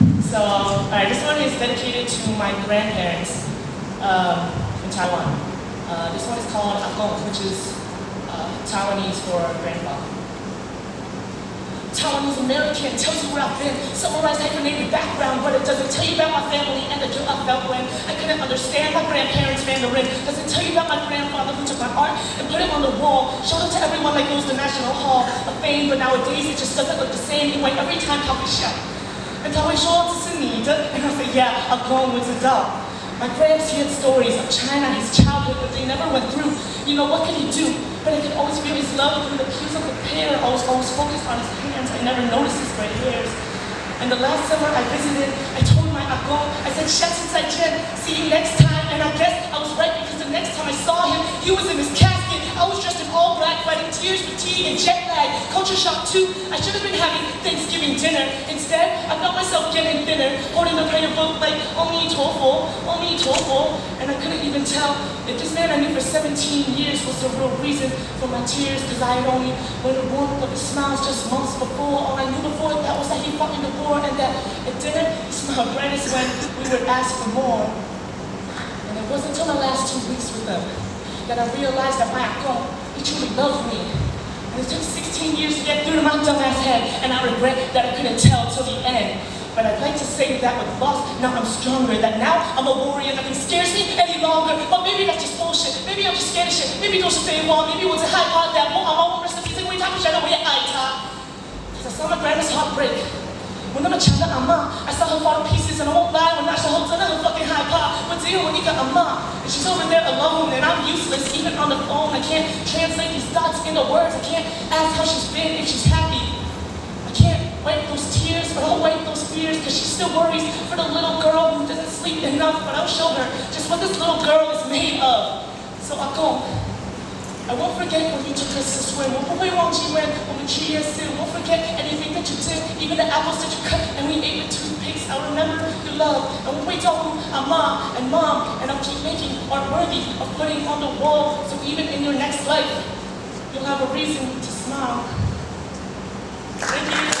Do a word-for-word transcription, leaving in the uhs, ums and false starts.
So, all right, this one is dedicated to my grandparents um, in Taiwan. Uh, this one is called Ahgong, which is uh, Taiwanese for grandfather. Taiwanese-American tells you where I've been, summarized hyphenated background, but it doesn't tell you about my family and the guilt I felt when I couldn't understand my grandparents' Mandarin. Doesn't tell you about my grandfather who took my art and put it on the wall, showed it to everyone like it was the National Hall of Fame, but nowadays it just doesn't look the same. 因为everytime coffee shop. And 他会说这是你的 and I say yeah, Ahgong was a dog. My gramps he had stories of China, his childhood, but they never went through. You know, what could he do? But I could always feel his love through the hues of the pear. I was always focused on his hands. I never noticed his gray hairs. And the last summer I visited, I told my Ahgong, I said, 下次再见, see you next time. And I guess I was right because the next time I saw him, he was in his casket. I was dressed in all black, fighting tears, fatigue, and jet lag. Culture shock too. I should have been having Thanksgiving dinner. Instead, I felt myself getting thinner, holding the prayer book like Omi Tofo, Omi Tofo. And I couldn't even tell if this man I knew for seventeen years was the real reason for my tears. Cause I had only known the warmth of his smiles just months before. All I knew before that was that he fought in the war, and that at dinner he smiled brightest when we would ask for more. And it wasn't until my last two weeks with them that I realized that my Ahgong, he truly loved me. And it took sixteen years to get through to my dumbass head, and I regret that I couldn't tell till the end. But I'd like to say that with loss, now I'm stronger, that now I'm a warrior, nothing scares me any longer. But maybe that's just bullshit, maybe I'm just scared of shit, maybe don't say wall, maybe我只害怕that我好好我是因为他不想让我也爱他。Cause I saw my grandma's heart break. 我那么强的阿嬷 I saw her fall to pieces, and I won't lie, 我那时候真的很 fucking 害怕。我只有我一个阿嬷 and she's over there alone, and I'm useless, even on the phone. I can't translate these thoughts into words, I can't ask how she's been, if she's happy. I can't wipe those tears, but I'll wipe those fears, cause she still worries for the little girl who doesn't sleep enough, but I'll show her just what this little girl is made of. So Ahgong, I won't forget when you took us to swim. 我不会忘记 when 我们去夜市. Won't forget anything that you did, even the apples that you cut and we ate with toothpicks. I'll remember your love, and we'll wait till Mama and Mom, and I'll keep making art worthy of putting on the wall, so even in your next life, you'll have a reason to smile. Thank you.